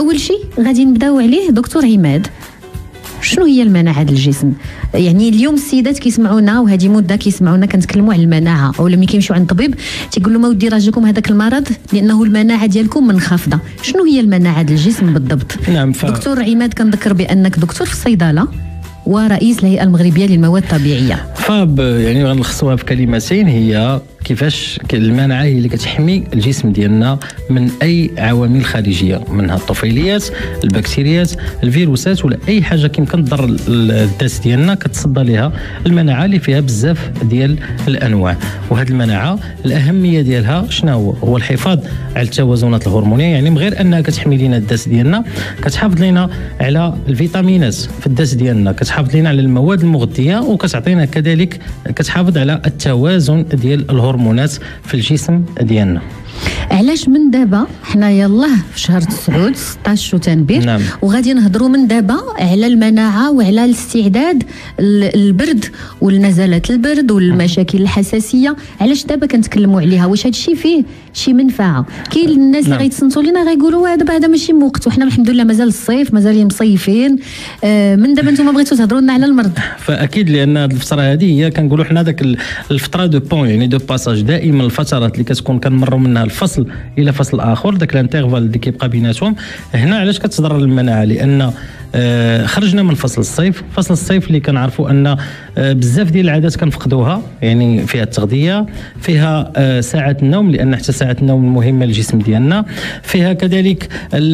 اول شيء غادي نبداو عليه دكتور عماد، شنو هي المناعه ديال الجسم؟ يعني اليوم السيدات كيسمعونا وهذه مده كيسمعونا كنتكلموا على المناعه، او لما كيمشيو عند الطبيب تيقول له ما ودي راجلكم هذاك المرض لانه المناعه ديالكم منخفضه. شنو هي المناعه ديال الجسم بالضبط؟ نعم دكتور عماد، كنذكر بانك دكتور في الصيدله ورئيس الهيئه المغربيه للمواد الطبيعيه. يعني غنلخصوها في كلمتين، هي كيفاش المناعه هي اللي كتحمي الجسم ديالنا من اي عوامل خارجيه، منها الطفيليات، البكتيريات، الفيروسات، ولا اي حاجه كيمكن تضر الذات ديالنا كتصدى لها المناعه اللي فيها بزاف ديال الانواع. وهذه المناعه الاهميه ديالها شنو هو الحفاظ على التوازنات الهرمونيه، يعني من غير انها كتحمي لنا الذات ديالنا، كتحافظ لنا على الفيتامينات في الذات ديالنا، كتحافظ لنا على المواد المغذيه، وكتعطينا كذلك كتحافظ على التوازن ديال الهرمونات في الجسم ديالنا. علاش من دابا حنا يلاه في شهر 9 16 شتنبر، نعم. وغادي نهضروا من دابا على المناعه وعلى الاستعداد البرد والنزلات البرد والمشاكل الحساسيه. علاش دابا كنتكلموا عليها؟ واش هذا الشيء فيه شي منفعه؟ كاين الناس اللي غيتصنتوا لينا غيقولوا دابا هذا ماشي موقت، وحنا الحمد لله مازال الصيف، مازال مصيفين. من دابا نتوما بغيتوا تهضروا لنا على المرض. فاكيد لان هذه الفتره هذه هي كنقولوا حنا داك الفتره دو بون، يعني دو باساج، دائما الفترات اللي كتكون كنمروا منها الفصل الى فصل اخر، داك الانترفال اللي كيبقى بيناتهم. هنا علاش كتضرر المناعه؟ لان خرجنا من فصل الصيف. فصل الصيف اللي كنعرفوا ان بزاف ديال العادات كنفقدوها، يعني فيها التغذيه، فيها ساعات النوم، لان حتى ساعات النوم مهمه للجسم ديالنا، فيها كذلك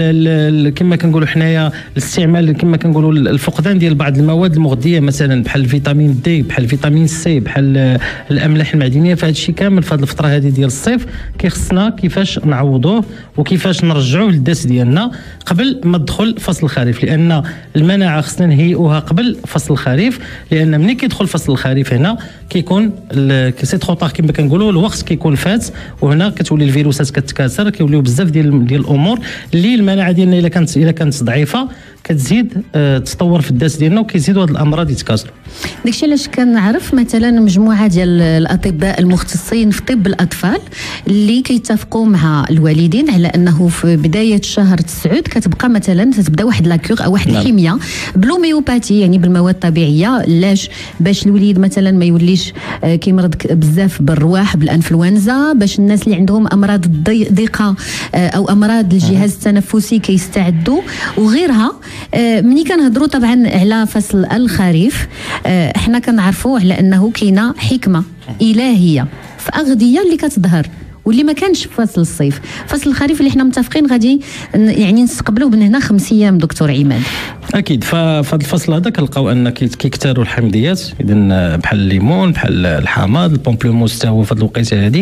كما كنقولوا حنايا الاستعمال، كما كنقولوا الفقدان ديال بعض المواد المغذيه، مثلا بحال الفيتامين دي، بحال الفيتامين سي، بحال الاملاح المعدنيه. فهذا الشيء كامل في هذه الفتره هذه ديال الصيف كيخصنا كيفاش نعوضوه وكيفاش نرجعوه للذات ديالنا قبل ما تدخل فصل الخريف، لان المناعه خصنا نهيئوها قبل فصل الخريف، لان ملي كيدخل فصل الخريف هنا كيكون سي ترو طار كما كنقولوا، الوقت كيكون فات، وهنا كتولي الفيروسات كتكاثر، كيوليو بزاف ديال الامور اللي المناعه ديالنا الا كانت ضعيفه كتزيد تطور في الذات ديالنا، وكيزيدوا هاد الامراض يتكاثروا. داكشي علاش كنعرف مثلا مجموعه ديال الاطباء المختصين في طب الاطفال اللي كيتفقوا مع الوالدين على انه في بدايه شهر 9 كتبقى مثلا تبدا واحد لاكور او واحد الحميه بالهوميوباتي، يعني بالمواد الطبيعيه. علاش؟ باش الوليد مثلا ما يوليش كيمرض بزاف بالرواح، بالانفلونزا، باش الناس اللي عندهم امراض الضيقه او امراض الجهاز التنفسي كيستعدوا وغيرها. ملي كنهضروا طبعا على فصل الخريف، احنا كنعرفوا على انه كاينه حكمه الهيه في اغذيه اللي كتظهر واللي ما كانش في فصل الصيف. فصل الخريف اللي احنا متفقين غادي يعني نستقبلوا من هنا 5 ايام دكتور عماد. اكيد. فهذا الفصل هذا كنلقاو ان كيكثروا الحمضيات، اذا بحال الليمون، بحال الحامض، البومبلوموس حتى هو في هذه الوقيته هذه.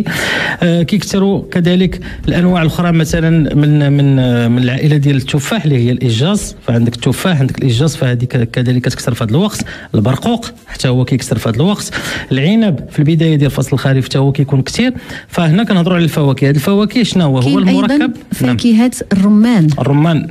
كيكثروا كذلك الانواع الاخرى، مثلا من العائله ديال التفاح اللي هي الاجاز. فعندك التفاح، عندك الاجاز، فهذه كذلك كتكثر في هذا الوقت. البرقوق حتى هو كيكثر في هذا الوقت. العنب في البدايه ديال فصل الخريف حتى هو كيكون كثير. فهنا كنهضروا على الفواكه. هذه الفواكه شنو هو المركب؟ فاكهه الرمان.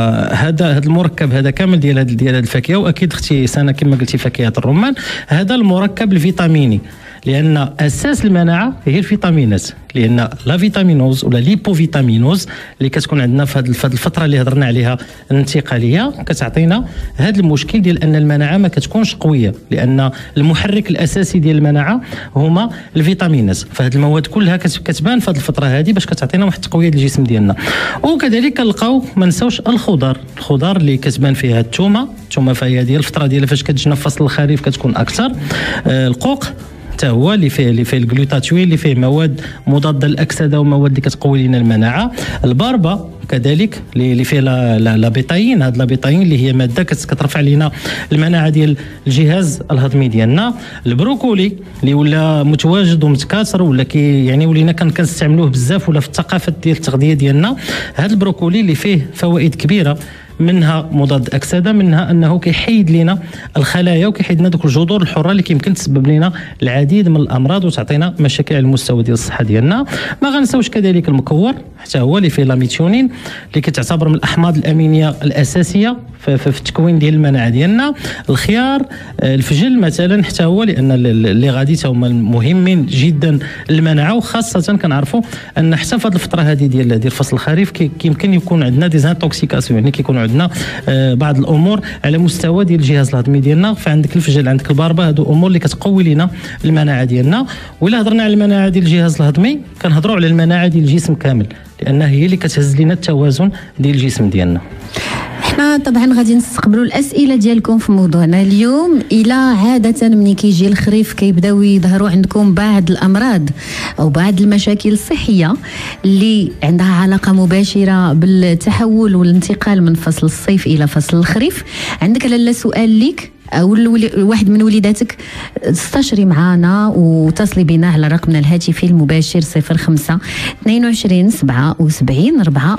فهذا المركب هذا كامل ديال هذه الفاكهه. واكيد اختي سنه كما قلتي فاكهه الرمان، هذا المركب الفيتاميني، لان اساس المناعه هي الفيتامينات، لان لا فيتامينوز ولا ليبوفيتامينوز اللي كتكون عندنا في هذه الفتره اللي هضرنا عليها الانتقاليه كتعطينا هذا المشكل ديال ان المناعه ما كتكونش قويه، لان المحرك الاساسي ديال المناعه هما الفيتامينات. فهذه المواد كلها كتبان في هذه الفتره هذه باش كتعطينا واحد التقويه للجسم ديالنا. وكذلك كنلقاو ما نساوش الخضار اللي كتبان فيها الثومه فهي ديال الفتره ديال فاش كتجينا في فصل الخريف كتكون اكثر. القوق حتى هو اللي فيه الجلوتاتوين، اللي فيه مواد مضاده للاكسده ومواد اللي كتقوي لنا المناعه. الباربه كذلك اللي فيه لا بيتاين. هاد لا بيتاين اللي هي ماده كترفع لنا المناعه ديال الجهاز الهضمي ديالنا. البروكولي اللي ولا متواجد ومتكاثر، ولا يعني ولينا كنستعملوه بزاف، ولا في الثقافه ديال التغذيه ديالنا. هاد البروكولي اللي فيه فوائد كبيره، منها مضاد اكسده، منها انه كيحيد لنا الخلايا وكيحيد لنا دوك الجذور الحره اللي كيمكن تسبب لنا العديد من الامراض وتعطينا مشاكل على المستوى ديال الصحه ديالنا. ما غنساوش كذلك المكور حتى هو اللي فيه لاميثيونين، اللي كتعتبر من الاحماض الامينيه الاساسيه في التكوين ديال المناعه ديالنا. الخيار، الفجل مثلا حتى هو، لان اللي غادي هما مهمين جدا للمناعه، وخاصه كنعرفوا ان حتى في هذه الفتره هذه ديال فصل الخريف يمكن يكون عندنا ديزانتوكسيكاسيون، يعني كيكون عندنا بعض الامور على مستوى ديال الجهاز الهضمي ديالنا. فعندك الفجل، عندك الباربه، هادو امور اللي كتقوي لنا المناعه ديالنا. وإلا هضرنا على المناعه ديال الجهاز الهضمي كنهضروا على المناعه ديال الجسم كامل، لانها هي اللي كتهز لنا التوازن ديال الجسم ديالنا. احنا طبعا غادي نستقبلوا الاسئله ديالكم في موضوعنا اليوم. الى عاده ملي كيجي الخريف كيبداو يظهروا عندكم بعض الامراض او بعض المشاكل الصحيه اللي عندها علاقه مباشره بالتحول والانتقال من فصل الصيف الى فصل الخريف، عندك لاله سؤال ليك او واحد من وليداتك، استشري معنا وتصلي بنا على رقمنا الهاتفي المباشر 05 22 77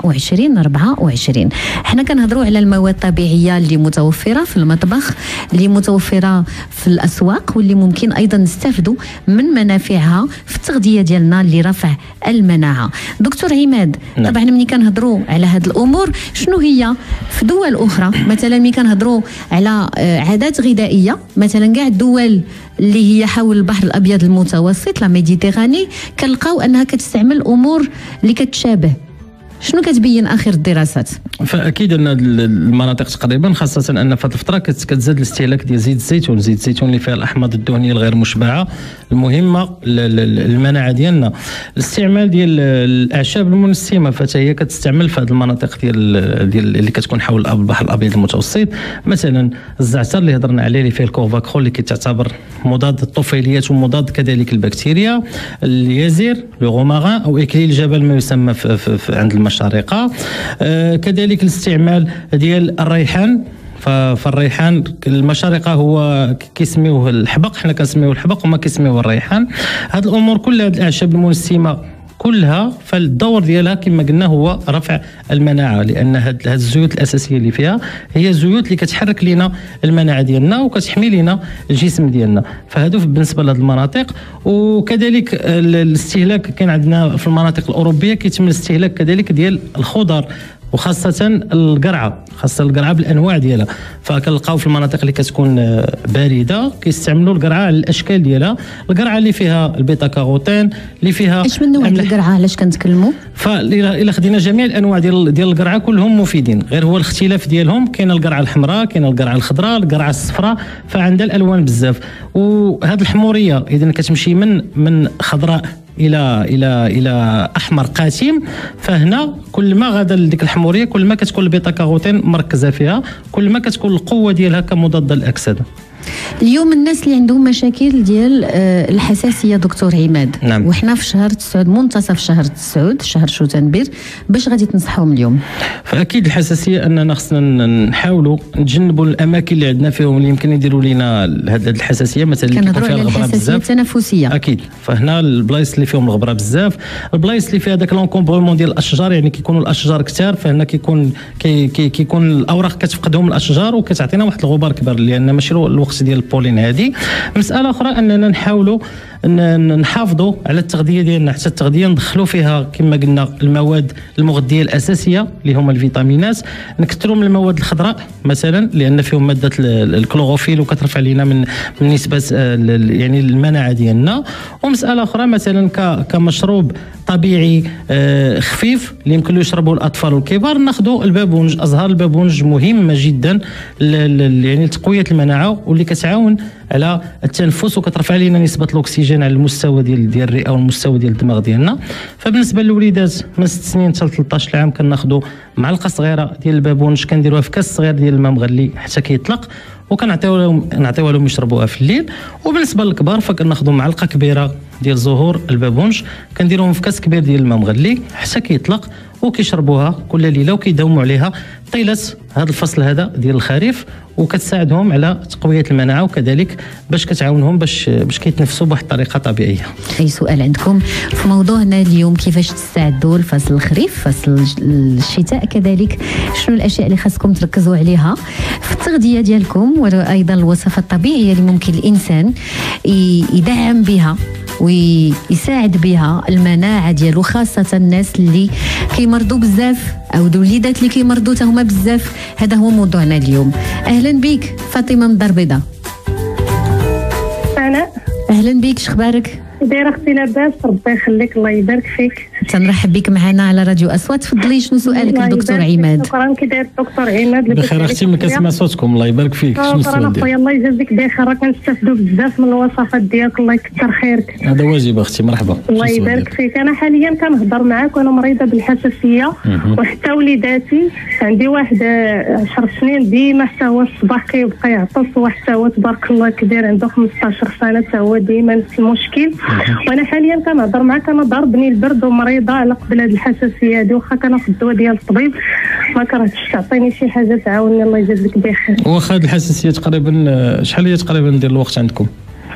24 24. حنا كنهضروا على المواد الطبيعيه اللي متوفره في المطبخ، اللي متوفره في الاسواق، واللي ممكن ايضا نستافدوا من منافعها في التغذيه ديالنا لرفع المناعه. دكتور عماد، طبعا ملي كنهضروا على هذه الامور شنو هي في دول اخرى، مثلا ملي كنهضروا على عادات غذائيه، مثلا كاع الدول اللي هي حول البحر الابيض المتوسط لا ميديتيراني كنلقاو انها كتستعمل امور اللي كتشابه. شنو كتبين اخر الدراسات؟ فاكيد ان المناطق تقريبا، خاصه ان في هذه الفتره كتزاد الاستهلاك ديال زيت الزيتون، زيت الزيتون اللي فيها الاحماض الدهنيه الغير مشبعه المهمه للمناعه ديالنا. الاستعمال ديال الاعشاب المنسمه فحتى هي كتستعمل في هذه المناطق ديال اللي كتكون حول البحر الابيض المتوسط. مثلا الزعتر اللي هضرنا عليه اللي فيه الكوفاكرول اللي كتعتبر مضاد للطفيليات ومضاد كذلك البكتيريا. اليازير، لو غوماغان او اكليل الجبل ما يسمى في عند المشارقه. كذلك الاستعمال ديال الريحان، فالريحان المشارقه هو كيسميوه الحبق، حنا كنسميوه الحبق وما كيسميوه الريحان. هاد الامور كلها، هاد الاعشاب المنسمه كلها، فالدور ديالها كما قلنا هو رفع المناعه، لان هاد الزيوت الاساسيه اللي فيها هي زيوت اللي كتحرك لنا المناعه ديالنا وكتحمي لنا الجسم ديالنا. فهادو بالنسبه لهاد المناطق. وكذلك الاستهلاك كان عندنا في المناطق الاوروبيه كيتم الاستهلاك كذلك ديال الخضر، وخاصة القرعة، خاصة القرعة بالأنواع ديالها. فكنلقاو في المناطق اللي كتكون باردة كيستعملوا القرعة على الأشكال ديالها، القرعة اللي فيها البيتا كاروتين، اللي فيها اش من نوع القرعة علاش كنتكلموا؟ فإلا خدينا جميع الأنواع ديال القرعة كلهم مفيدين، غير هو الاختلاف ديالهم. كاين القرعة الحمراء، كاين القرعة الخضراء، القرعة الصفراء، فعندها الألوان بزاف. وهذه الحمورية إذا كتمشي من خضراء الى احمر قاتم، فهنا كل ما غادا لديك الحموريه كل ما كتكون البيتا كاروتين مركزه فيها، كل ما كتكون القوه ديالها كمضاد للاكسده. اليوم الناس اللي عندهم مشاكل ديال الحساسيه دكتور عماد، نعم. وحنا في شهر 9 منتصف شهر 9 شهر شتنبر، باش غادي تنصحوهم اليوم؟ فاكيد الحساسيه اننا خصنا نحاولوا نتجنبوا الاماكن اللي عندنا فيهم اللي يمكن يديروا لنا هذه الحساسيه، مثلا اللي كيكون فيها الغبره بزاف التنفسيه. اكيد، فهنا البلايص اللي فيهم الغبره بزاف، البلايص اللي فيها داك لونكومبرومون ديال الاشجار، يعني كيكونوا الاشجار كثار، فهنا كيكون الاوراق كتفقدهم الاشجار وكتعطينا واحد الغبار كبير، لان ماشي الوقت ديال البولين. هذه مساله اخرى، اننا نحاولوا نحافظوا على التغذيه ديالنا، حتى التغذيه ندخلوا فيها كما قلنا المواد المغذيه الاساسيه اللي هما الفيتامينات، نكثروا من المواد الخضراء مثلا لان فيهم ماده الكلوروفيل وكترفع لنا من نسبه يعني المناعه ديالنا. ومساله اخرى مثلا كمشروب طبيعي خفيف اللي يمكن له يشربوا الاطفال والكبار، ناخذوا البابونج. ازهار البابونج مهمه جدا يعني لتقويه المناعه، واللي كتعاون على التنفس وكترفع لنا نسبه الاكسجين على المستوى ديال الرئه والمستوى ديال الدماغ ديالنا. فبالنسبه للوليدات من 6 سنين حتى 13 عام كناخذوا معلقه صغيره ديال البابونج، كنديروها في كاس صغير ديال الماء مغلي حتى كيطلق، نعطيوها لهم يشربوها في الليل. وبالنسبه للكبار فكناخذوا معلقه كبيره ديال زهور البابونج، كنديروهم في كاس كبير ديال الماء مغلي حتى كيطلق، وكيشربوها كل ليله وكيداوموا عليها طيله هذا الفصل هذا ديال الخريف، وكتساعدهم على تقويه المناعه، وكذلك باش كتعاونهم باش كيتنفسوا بواحد الطريقه طبيعيه. اي سؤال عندكم في موضوعنا اليوم؟ كيفاش تستعدوا لفصل الخريف، فصل الشتاء كذلك؟ شنو الاشياء اللي خاصكم تركزوا عليها في التغذيه ديالكم، وايضا الوصفات الطبيعيه اللي ممكن الانسان يدعم بها ويساعد بها المناعه ديالو، خاصه الناس اللي كيمرضوا بزاف او الوليدات اللي كيمرضوا حتى هما بزاف. هذا هو موضوعنا اليوم. اهلا بك فاطمه من الدار البيضاء. اهلا بك، شخبارك؟ دايره اختي لاباس؟ ربي يخليك، الله يبارك فيك. تنرحب بك معنا على راديو اصوات. تفضلي، شنو سؤالك للدكتور عماد؟ شكرا. كي داير الدكتور عماد؟ بخير اختي، ملي كنسمع صوتكم. الله يبارك فيك. شنو السؤال ديالك؟ خويا الله يجازيك بخير، راه كنستافدوا بزاف من الوصفات ديالك، الله يكثر خيرك. هذا واجب اختي، مرحبا. الله يبارك فيك. انا حاليا كنهضر معاك وانا مريضه بالحساسيه، وحتى وليداتي عندي واحد 10 سنين ديما حتى هو الصباح كيبقى يعطس، وحتى هو تبارك الله كبير عنده 15 سنه حتى هو ديما نفس المشكل. وانا حاليا كنهضر معاك انا ضربني البرد ومريضه على قبل هذه الحساسيه هذه، واخا كناخذ الدواء ديال الطبيب ما كرهتش تعطيني شي حاجه تعاوني، الله يجازيك بخير. واخا هذه الحساسيه تقريبا شحال هي تقريبا ديال الوقت عندكم؟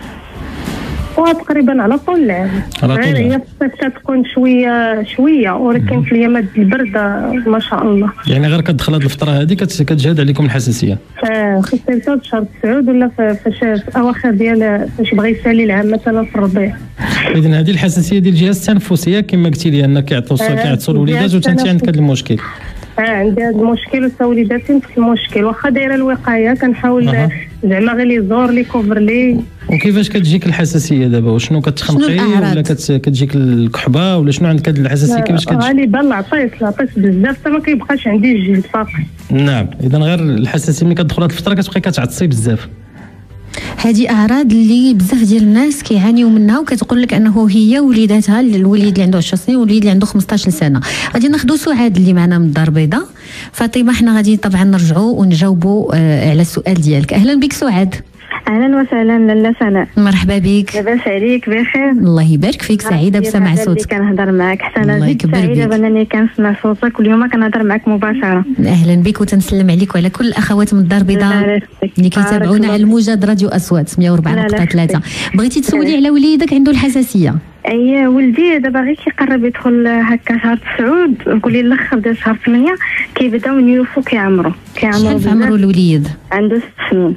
تقريبا على طول العام. غير هي في الصيف تكون شويه، ولكن في الايامات البرد ما شاء الله. يعني غير كتدخل هذه الفتره هذه كتجهد عليكم الحساسيه؟ خصيصا في شهر 9 ولا في اواخر ديال فاش بغى يسالي العام مثلا في الربيع. اذا هذه الحساسيه ديال الجهاز التنفسيه كما قلتي لي انك كيعطسوا الوليدات وانت عندك هذا المشكل. عندي هذا المشكل وتا وليداتي نفس المشكل، واخا دايره الوقايه كنحاول زعما غير لي زور لي كوفر لي. وكيفاش كتجيك الحساسيه دابا؟ وشنو كتخنقي ولا كتجيك الكحبه ولا شنو عندك هذه الحساسيه كيفاش كتجي؟ غالبا العطيس بزاف حتى ما كيبقاش عندي الجلد فقط. نعم، اذا غير الحساسيه ملي كتدخل هذه الفتره كتبقاي كتعطسي بزاف. هذه اعراض اللي بزاف ديال الناس كيعانيوا منها، وكتقول لك انه هي وليداتها، الوليد اللي عنده 10 سنين والوليد اللي عنده 15 سنه. غادي ناخذوا سعاد اللي معنا من الدار البيضاء. فاطمه، حنا غادي طبعا نرجعوا ونجاوبوا على السؤال ديالك. اهلا بك سعاد. اهلا وسهلا لاله سناء. مرحبا بك. لاباس عليك؟ بخير، الله يبارك فيك. سعيده بسمع صوتك. كنهضر معك حتى انا زيد سعيده بانني كنسمع صوتك، واليوم كنهضر معك مباشره. اهلا بك، وتنسلم عليك وعلى كل الاخوات من الدار البيضاء اللي كيتابعونا على الموجه راديو اصوات 104.3. بغيتي تسولي على وليدك عنده الحساسيه؟ اي ولدي دابا غير كيقرب يدخل هكا شهر 9، قولي الاخر ديال شهر 8 كيبداو نيوفو كيعمروا شحال عمرو الوليد؟ عنده 6 سنين.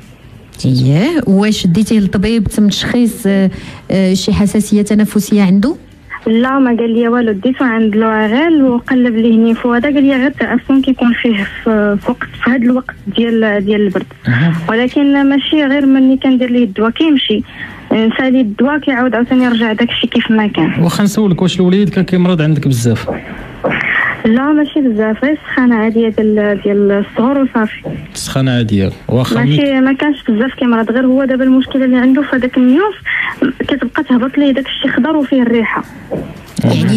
واش ديتيه للطبيب تم تشخيص شي حساسيه تنفسيه عنده؟ لا، ما قال لي والو. ديتو عند لوغيل وقلب ليه نيفو، هذا قال لي غير تعفن كيكون فيه في هذا الوقت ديال البرد. ولكن ماشي غير مني كندير ليه الدواء كيمشي نسالي الدواء كيعاود عاوتاني يرجع داكشي كيف ما كان. واخا نسولك، واش الوليد كان كيمرض عندك بزاف؟ لا ماشي بزاف، غير سخانه عاديه ديال الصغر وصافي. سخانه عاديه واخا ماشي ما كانش بزاف كيمرض، غير هو دابا المشكله اللي عنده في هذاك النيوف كتبقى تهبط ليه داك الشيء خضر وفيه الريحه. يعني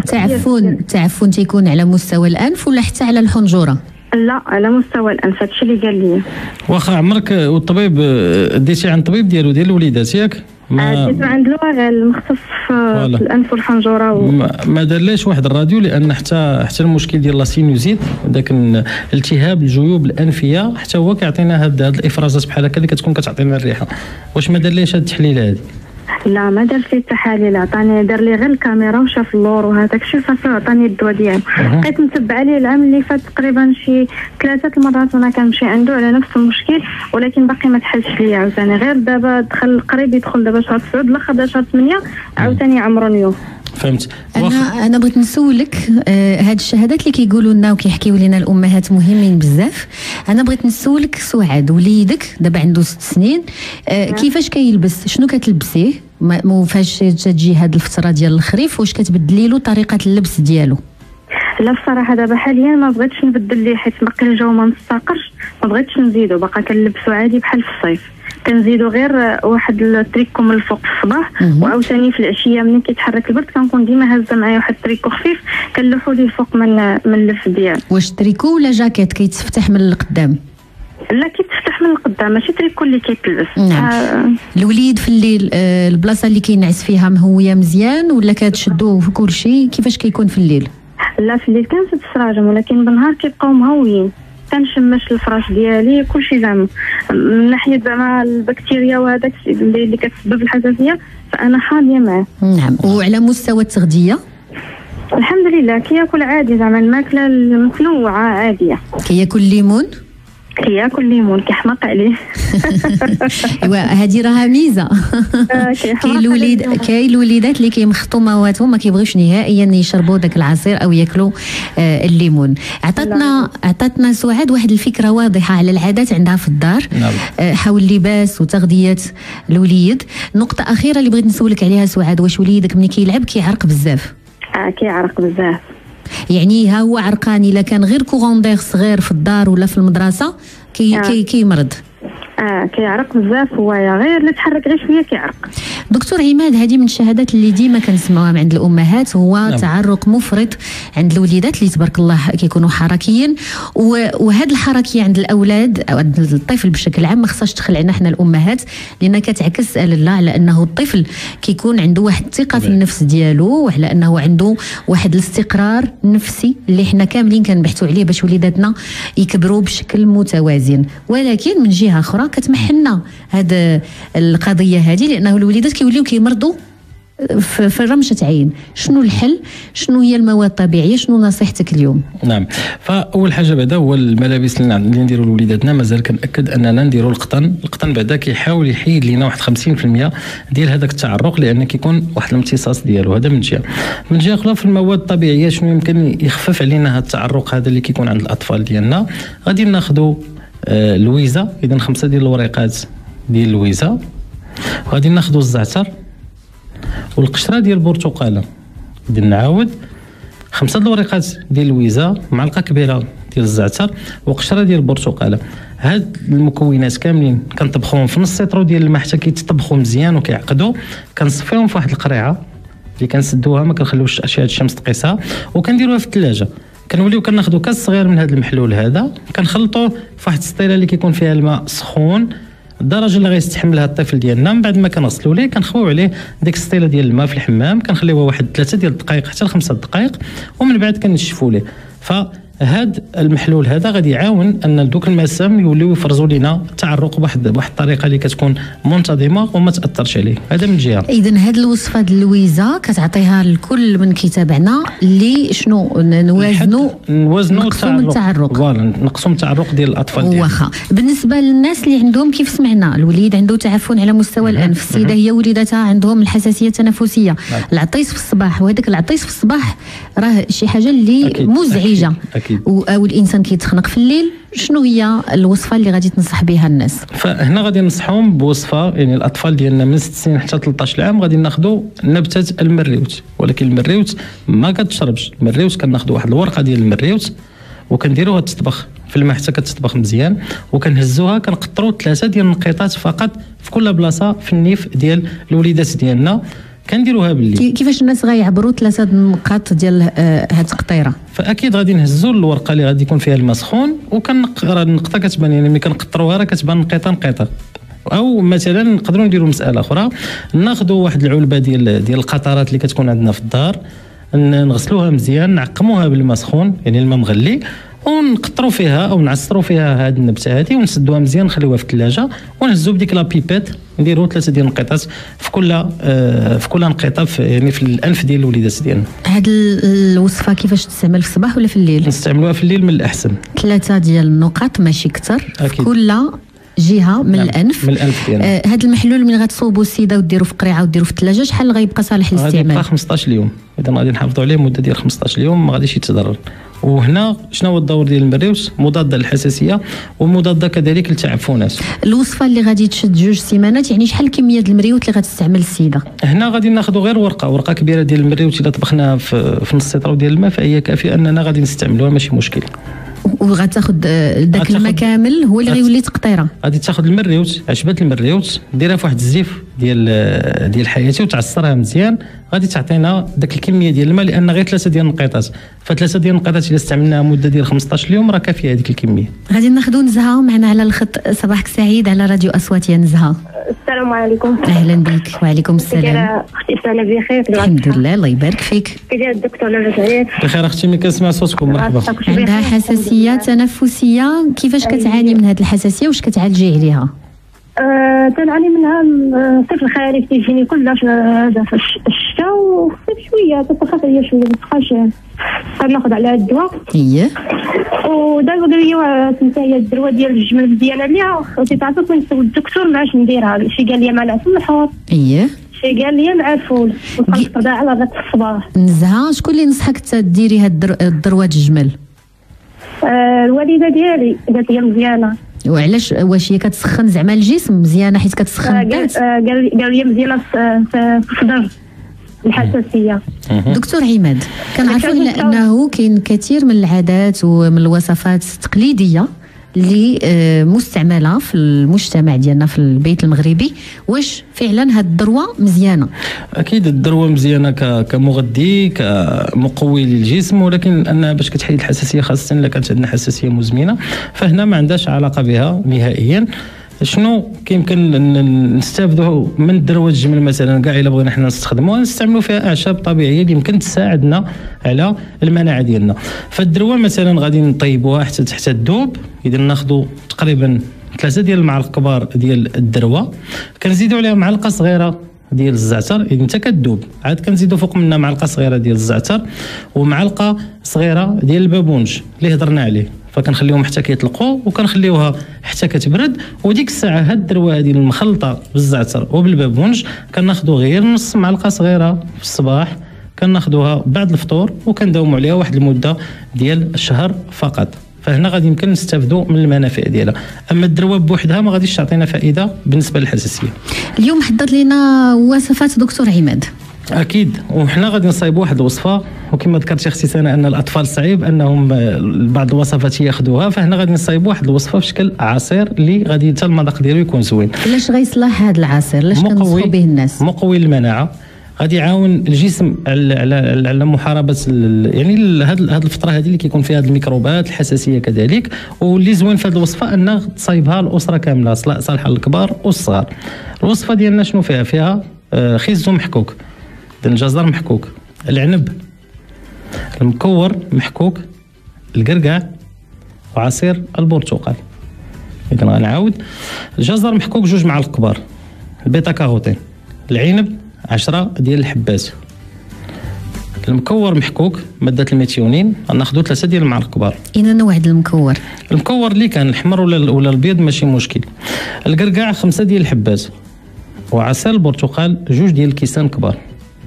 تعفن تيكون على مستوى الانف ولا حتى على الحنجره؟ لا، على مستوى الانف، هادشي اللي قال لي. واخا عمرك والطبيب ديتي عند الطبيب ديال الوليدات ياك؟ ديتو عند لوغيل المختص في الانف والحنجره ما دارلاش واحد الراديو، لان حتى المشكل ديال لاسينوزيت داك الالتهاب الجيوب الانفيه حتى هو كيعطينا هاد الافرازات بحال هكا اللي كتكون كتعطينا الريحه. واش ما دارلاش هاد التحليله هذه؟ لا ما دار لي التحاليل، عطاني دار لي غير الكاميرا وشاف اللور وهذاك الشيء صافي، عطاني الدواء ديالو. بقيت متبعه ليه العام اللي فات تقريبا شي 3 المرات وانا كنمشي عنده على نفس المشكل، ولكن باقي ما تحلش ليا عاوتاني. غير دابا دخل قريب يدخل دابا شهر 9 الاخر دابا شهر 8 عاوتاني عمرو نيوم. فهمت. انا بغيت نسولك هاد الشهادات اللي كيقولوا لنا وكيحكيو لنا الامهات مهمين بزاف. انا بغيت نسولك سعاد، وليدك دابا عنده 6 سنين، كيفاش كيلبس؟ شنو كتلبسيه فاش تجي هاد الفتره ديال الخريف؟ واش كتبدلي له طريقه اللبس ديالو؟ لا بصراحه دابا حاليا ما بغيتش نبدل ليه، حيت باقي الجو ما مستقرش، ما بغيتش نزيدو، باقا كنلبسو عادي بحال في الصيف. كنزيدو غير واحد التريكو من الفوق في الصباح، وعاوتاني في العشيه ملي كيتحرك البرد كنكون ديما هازه معايا واحد التريكو خفيف كنلوحو ليه الفوق من اللف ديالو. واش تريكو ولا جاكيت كيتفتح من القدام؟ لا كيتفتح من القدام، ماشي تريكو اللي كيتلبس. نعم. الوليد في الليل البلاصه اللي كينعس فيها مهويه مزيان ولا كتشدوه في كل شيء؟ كيفاش كيكون في الليل؟ لا في الليل كنسد السراجم، ولكن بالنهار كيبقاو مهويين. كنشمش الفراش ديالي كلشي زعما من ناحيه زعما البكتيريا وهذاك اللي كتسبب الحساسيه، فانا حاميه معاه. نعم. وعلى مستوى التغذيه؟ الحمد لله كياكل عادي، زعما الماكله المتنوعه عاديه. كياكل ليمون؟ كياكل الليمون كيحماق عليه. ايوا هذه راها ميزه. كاين الوليدات اللي كيمخطوا مواتهم ما كيبغيوش نهائيا يشربوا داك العصير او ياكلوا الليمون. عطاتنا سعاد واحد الفكره واضحه على العادات عندها في الدار حول اللباس وتغذيه الوليد. نقطه اخيره اللي بغيت نسولك عليها سعاد، واش وليدك ملي كيلعب كيعرق بزاف؟ كيعرق بزاف. يعني ها هو عرقان الا كان غير كوغوندير صغير في الدار ولا في المدرسه كيمرض. كيعرق بزاف، هو غير اللي تحرك غير شويه كيعرق. دكتور عماد، هذه من الشهادات اللي ديما كنسمعوها عند الامهات، هو تعرق مفرط عند الوليدات اللي تبارك الله كيكونوا حركيين. وهذه الحركيه عند الاولاد او عند الطفل بشكل عام ما خصهاش تدخل علينا حنا الامهات، لان كتعكس على انه الطفل كيكون عنده واحد الثقه في النفس ديالو، وعلى انه عنده واحد الاستقرار النفسي اللي حنا كاملين كنبحثوا عليه باش وليداتنا يكبروا بشكل متوازن. ولكن من جهه اخرى كتمحلنا هذه القضيه هذه، لانه الوليدات كيوليو كيمرضوا في رمشة عين. شنو الحل؟ شنو هي المواد الطبيعيه؟ شنو نصيحتك اليوم؟ نعم، فاول حاجه بعدا هو الملابس اللي نديروا لوليداتنا مازال كنأكد اننا نديروا القطن بعدا كيحاول يحيد لينا واحد 50% ديال هذاك التعرق، لان كيكون واحد الامتصاص ديالو. هذا من جهه. من جهه اخرى في المواد الطبيعيه شنو يمكن يخفف علينا هذا التعرق هذا اللي كيكون عند الاطفال ديالنا؟ غادي ناخذوا اللويزه، اذا 5 ديال الوريقات ديال اللويزه، وغادي ناخذوا الزعتر والقشره ديال البرتقاله. غادي نعاود 5 د الوريقات ديال اللويزه، معلقه كبيره ديال الزعتر وقشره ديال البرتقاله. هاد المكونات كاملين كنطبخوهم في نص سيطرو ديال الماء حتى كيتطبخوا مزيان وكيعقدوا. كنصفيهم في واحد القريعه اللي كنسدوها، ما كنخليوش اشعه الشمس تقيسها، وكنديروها في الثلاجه. كنوليو كناخذوا كاس صغير من هذا المحلول هذا، كنخلطوه في واحد السطيله اللي كيكون فيها الماء سخون الدرجه اللي غيستحملها الطفل ديالنا. من بعد ما كنغسلوا ليه كنخويو عليه ديك السطيله ديال الماء في الحمام، كنخليوها واحد 3 ديال الدقائق حتى ل 5 دقائق، ومن بعد كنشفوا ليه. فهاد المحلول هذا غادي يعاون ان دوك المسام يوليو يفرزوا لنا التعرق بواحد الطريقه اللي كتكون منتظمه وما تاثرش عليه. هذا من جهه. اذا هاد الوصفه ديال اللويزه كتعطيها لكل من كيتابعنا اللي شنو نوازنوا التعرق. فوالا نقصوا التعرق ديال الاطفال ديالنا. واخا بالنسبه للناس اللي عندهم كيف سمعنا الوليد عنده تعفن على مستوى الانف، السيده هي وليداتها عندهم الحساسيه التنفسيه، العطيس في الصباح، وهذاك العطيس في الصباح راه شي حاجه اللي مزعجه. أكيد. او الانسان كيتخنق في الليل. شنو هي الوصفه اللي غادي تنصح بها الناس؟ فهنا غادي ننصحهم بوصفه، يعني الاطفال ديالنا من 6 سنين حتى 13 عام غادي ناخذوا نبته المريوت، ولكن المريوت ما كتشربش. المريوت كناخذوا واحد الورقه ديال المريوت وكنديروها تطبخ في الماء حتى كتطبخ مزيان، وكنهزوها كنقطروا 3 ديال النقيطات فقط في كل بلاصه في النيف ديال الوليدات ديالنا. كنديروها بالليل. كيفاش الناس غيعبروا 3 نقاط ديال هاد التقطيره؟ فاكيد غادي نهزوا الورقه اللي غادي يكون فيها الماء سخون، وكنقرا النقطه كتبان، يعني ملي كنقطروها راه كتبان نقيطه. او مثلا نقدروا نديروا مساله اخرى، ناخذوا واحد العلبه ديال القطرات اللي كتكون عندنا في الدار، نغسلوها مزيان، نعقموها بالماء سخون يعني الماء مغلي، ونقطروا فيها او نعصروا فيها هذه النبته هذه ونسدوها مزيان، نخليوها في الثلاجه، ونهزوا بديك لا بيبيت نديروا 3 ديال النقيطات في كل نقيطه يعني في الانف ديال الوليدات ديالنا. هذه الوصفه كيفاش تستعمل في الصباح ولا في الليل؟ نستعملوها في الليل من الاحسن. 3 ديال النقط ماشي كثر في كل جهه من الانف. من الانف ديالنا. هذا المحلول من غتصوبوا السيده وديروا في قريعه وديروا في الثلاجه، شحال غيبقى صالح للاستعمال؟ غادي يبقى 15 يوم، اذا غادي نحافظوا عليه مده ديال 15 يوم ما غاديش يتضرر. وهنا شنو هو الدور ديال المريوس؟ مضاده للحساسيه ومضاده كذلك للتعفنات. الوصفه اللي غادي تشد 2 سيمانات، يعني شحال كميه المريوت اللي غتستعمل السيده؟ هنا غادي ناخذوا غير ورقه كبيره ديال المريوت، الا طبخناها في نص سيطرو ديال الماء فهي كافيه اننا غادي نستعملوها ماشي مشكل. وغتاخذ داك الماء كامل هو اللي غيولي تقطيره. غادي تاخذ المريوت، عشبه المريوت ديرها في واحد الزيف ديال حياتي وتعصرها مزيان، غادي تعطينا داك الكميه ديال الماء، لان غير 3 ديال النقيطات، ف3 ديال النقيطات الا استعملناها مده ديال 15 يوم راه كافيه هذيك الكميه. غادي ناخذوا نزهه معنا على الخط. صباحك سعيد على راديو اصوات يا نزهه. السلام عليكم. اهلا بك. وعليكم السلام. اختي انا بخير الحمد لله، الله يبارك فيك. كيداير الدكتور لاباس عليك؟ بخير اختي، ملي كنسمع صوتكم مرحبا. عندها حساسيه تنفسيه، كيفاش كتعاني من هذه الحساسيه واش كتعالجي عليها؟ تنعاني منها الصيف الخريف تيجيني كلها في الشتاء، وفي الصيف شويه تتخف هي شويه ما تبقاش كناخذ على هاد الدواء. ودابا قال لي سميتها هي الدروه ديال الجمل مزيانه ليها، وتيتعطيك نسول الدكتور ما عرفتش نديرها، شي قال لي مع العسل الحور، شي قال لي مع الفول، وكنفطر على ذاك الصباح. نزهه شكون اللي نصحك ديري هاد الدروه الجمل؟ الوالده ديالي قالت لي مزيانه. وعلاش؟ واش هي كتسخن زعما الجسم مزيانه حيت كتسخن الذات؟ قال لي مزيانه في الصدر الحساسيه. دكتور عماد، كنعرفوا انه كاين كثير من العادات ومن الوصفات التقليديه اللي مستعمله في المجتمع ديالنا في البيت المغربي، واش فعلا هاد الدروه مزيانه؟ اكيد الدروه مزيانه كمغذي كمقوي للجسم، ولكن انها باش كتحيد الحساسيه خاصه الا كانت عندنا حساسيه مزمنه فهنا ما عندهاش علاقه بها نهائيا. شنو كيمكن نستافدوا من الدروه الجمل مثلا؟ كاع الا بغينا حنا نستخدموها نستعملوا فيها اعشاب طبيعيه اللي يمكن تساعدنا على المناعه ديالنا. فالدروه مثلا غادي نطيبوها حتى تذوب، اذا ناخذوا تقريبا 3 ديال المعالق كبار ديال الدروه، كنزيدوا عليها معلقه صغيره ديال الزعتر، اذا انت كتذوب عاد كنزيدوا فوق منها معلقه صغيره ديال الزعتر ومعلقه صغيره ديال البابونج اللي هضرنا عليه، فكنخليهم حتى كيطلقوا وكنخليوها حتى كتبرد. وديك الساعه هاد الدروه هذه المخلطه بالزعتر وبالبابونج كناخذوا غير نص معلقه صغيره في الصباح، كناخذوها بعد الفطور وكنداوموا عليها واحد المده ديال الشهر فقط. فهنا غادي يمكن نستافدوا من المنافع ديالها. اما الدروه بوحدها ما غاديش تعطينا فائده بالنسبه للحساسيه. اليوم حضر لنا وصفات دكتور عماد. اكيد، وحنا غادي نصايبوا واحد الوصفه، وكما ذكرتي اختي سناء ان الاطفال صعيب انهم بعض الوصفات ياخذوها، فهنا غادي نصايبوا واحد الوصفه في شكل عصير اللي غادي حتى المذاق ديالو يكون زوين. علاش غيصلح هذا العصير؟ علاش كنصحوا به الناس؟ مقوي للمناعه، غادي يعاون الجسم على محاربه يعني هذه الفتره هذه اللي كيكون فيها هذه الميكروبات الحساسيه كذلك. واللي زوين في هذه الوصفه ان تصايبها الاسره كامله، صالحه للكبار والصغار. الوصفه ديالنا شنو فيها؟ فيها خيزو محكوك، الجزر محكوك، العنب، المكور محكوك، القرقاع، وعصير البرتقال. اذا غنعاود: الجزر محكوك 2 معالق كبار، البيتا كاروتين، العنب 10 ديال الحبات، المكور محكوك ماده الميثيونين غناخذوا 3 ديال المعالق كبار. اين نوع المكور اللي كان الحمر ولا البيض ماشي مشكل. القرقاع 5 ديال الحبات، وعصير البرتقال 2 ديال الكيسان كبار.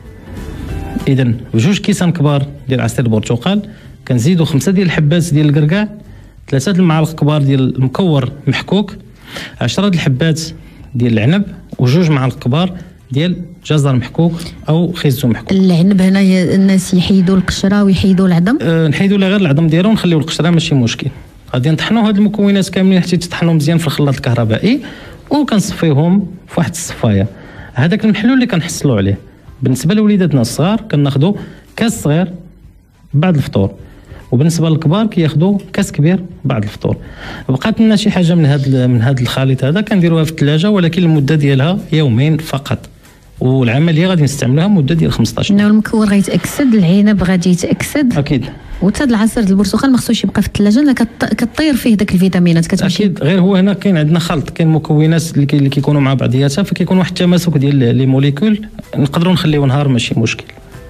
اذا 2 كيسان كبار ديال عصير البرتقال كنزيدوا 5 ديال الحبات ديال القرقاع، 3 ديال المعالق كبار ديال المكور محكوك، 10 ديال الحبات ديال العنب، و2 معالق كبار ديال جزر محكوك او خيزو محكوك. العنب هنا الناس يحيدوا القشره ويحيدوا العظم؟ نحيدوا لا غير العظم ديالو ونخليو القشره ماشي مشكل. غادي نطحنوا هاد المكونات كاملين حتى يتطحنوا مزيان في الخلاط الكهربائي، وكنصفيهم في واحد الصفايه. هذاك المحلول اللي كنحصلوا عليه بالنسبه لوليداتنا الصغار كناخذوا كاس صغير بعد الفطور، وبالنسبه للكبار كياخذوا كاس كبير بعد الفطور. بقات لنا شي حاجه من هذا الخليط هذا كنديروها في الثلاجه، ولكن المده ديالها يومين فقط، والعمليه غادي نستعملوها مده ديال 15 يوم. المكور غيتاكسد، العنب غادي يتاكسد اكيد، وحتى العصير ديال البرتقال ما خصوش يبقى في الثلاجه لان كطير فيه داك الفيتامينات كتمشي. اكيد، غير هو هنا كاين عندنا خلط، كاين مكونات اللي كيكونوا مع بعضياتها، فكيكون واحد التماسك ديال لي موليكول نقدروا نخليوه نهار ماشي مشكل.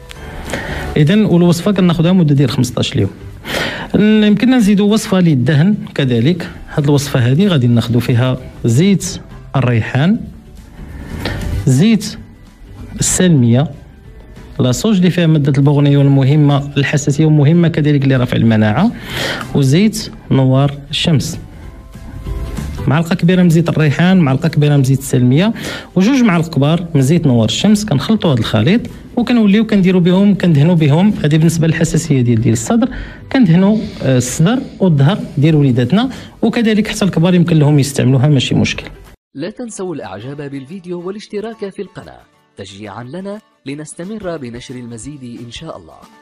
اذا والوصفه كناخذها مده ديال 15 يوم. يمكننا نزيدوا وصفه للدهن كذلك. هذه الوصفه هذه غادي ناخذوا فيها زيت الريحان، زيت السلميه، لاصوج اللي فيها ماده البغنيون المهمه للحساسيه ومهمه كذلك لرفع المناعه، وزيت نوار الشمس. معلقه كبيره من زيت الريحان، معلقه كبيره من زيت السلميه، و2 معالق كبار من زيت نوار الشمس. كنخلطوا هذا الخليط وكنوليو كنديروا بهم كندهنوا بهم. هذه بالنسبه للحساسيه ديال الصدر، كندهنوا الصدر والظهر ديال وليداتنا، وكذلك حتى الكبار يمكن لهم يستعملوها ماشي مشكل. لا تنسوا الاعجاب بالفيديو والاشتراك في القناه تشجيعا لنا لنستمر بنشر المزيد ان شاء الله.